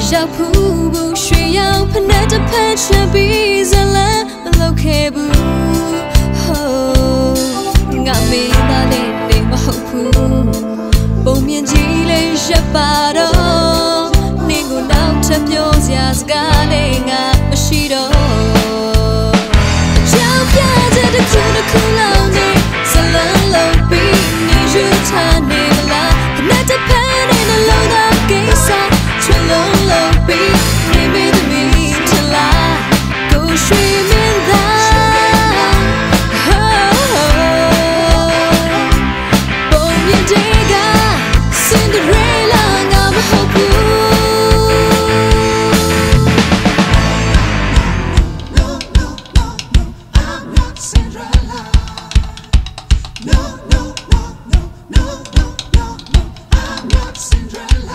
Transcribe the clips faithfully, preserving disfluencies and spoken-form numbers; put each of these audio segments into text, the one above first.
ရောက်ဘူးဘူးရွှေရောင်ဖက်နဲ့တစ်ဖက်ချပြီးဇလန်းမလုပ်ခဲ့ဘူးဟိုးငါမင်းသားလေးနေမဟုတ်ဘူးပုံမြင်ကြီးလေးရပ်ပါတော့နင်ကိုနောက်ထပ်ပြောစရာစကားလေးငါမရှိတော့အကြောင်းပြတဲ့တစ်ခုတစ်ခုလုံးနဲ့ဇလန်းလုံးပြီးနေယူထားနေလားဖက်နဲ့တစ်ဖက်နဲ့နှလုံးသားကိစ္စချွတ်လုံးလုံးပြီးနေမိသမီးထလားကိုရွှေမင်းသားပုံမြင်တွေကစင်ဒရေလာငါမဟုတ်ဘူး No no no no I'm not Cinderella No no no no no no no no I'm not Cinderella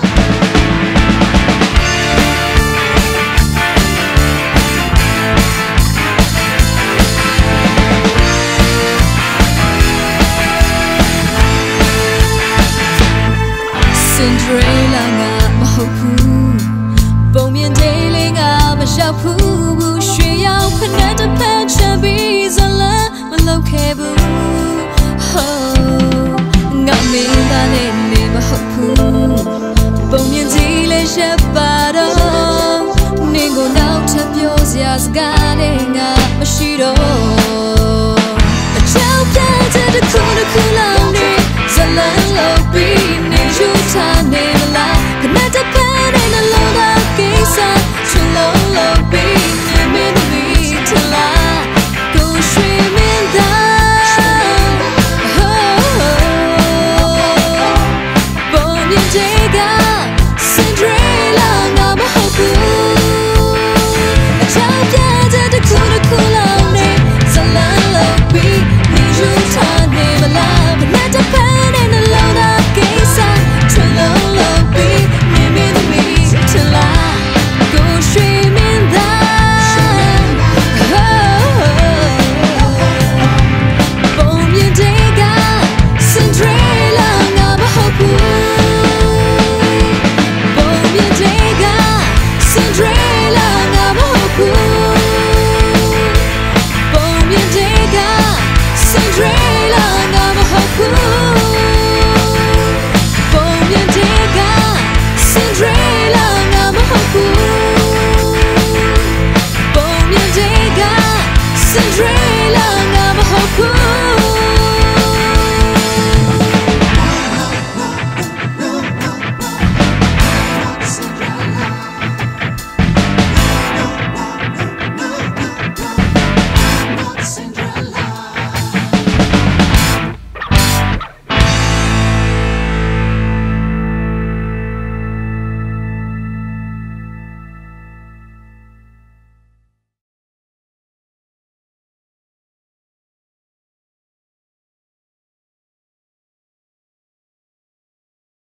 Cinderella ငါမဟုတ်ဘူးပုံမြင်တဲ့လေးငါမရောက်ဘူးဘူးရွှေရောင်ဖက်နဲ့တစ်ဖက်ချပြီးဇလန်းမလုပ်ခဲ့ဘူးဟိုးငါမင်းသားနဲ့နေမဟုတ်ဘူးပုံမြင်ကြီးလေးရပ်ပါတော့နင်ကိုနောက်ထပ်ပြောစရာစကားလေးငါမရှိတော့အချောင်းပြတဲ့တစ်ခုတစ်ခုလုံးနဲ့ဇလန်းလုပ်ပြီးနေယူထားနေလားခဏတစ်ဖက်နဲ့နှလုံးသားကိစ္စချွတ်လုံးလုံးပြီးနေမင်းသမီးထလားကိုရွှေမင်းသားပုံမြင်တွေကစင်ဒရေလာငါမဟုတ်ဘူးအချောင်းပြတဲ့တစ်ခုတစ်ခုလုံးနဲ့ဇလန်းလုံးပြီးနေယူထားနေလားခဏတစ်ဖက်နဲ့နှလုံးသားကိစ္စချွတ်လုံးလုံးပြီးနေမင်းသမီးထလားကိုရွှေမင်းသားပုံမြင်တွေကစင်ဒရေလာငါမဟုတ်ဘူးပုံမြင်တွေကစင်ဒရေလာငါမဟုတ်ဘူးပုံမြင်တွေကစင်ဒရေလာငါမဟုတ်ဘူးပုံမြင်တွေကစင်ဒရေလာငါမဟုတ်ဘူးပုံမြင်တွေကစင်ဒရေလာငါမဟုတ်ဘူး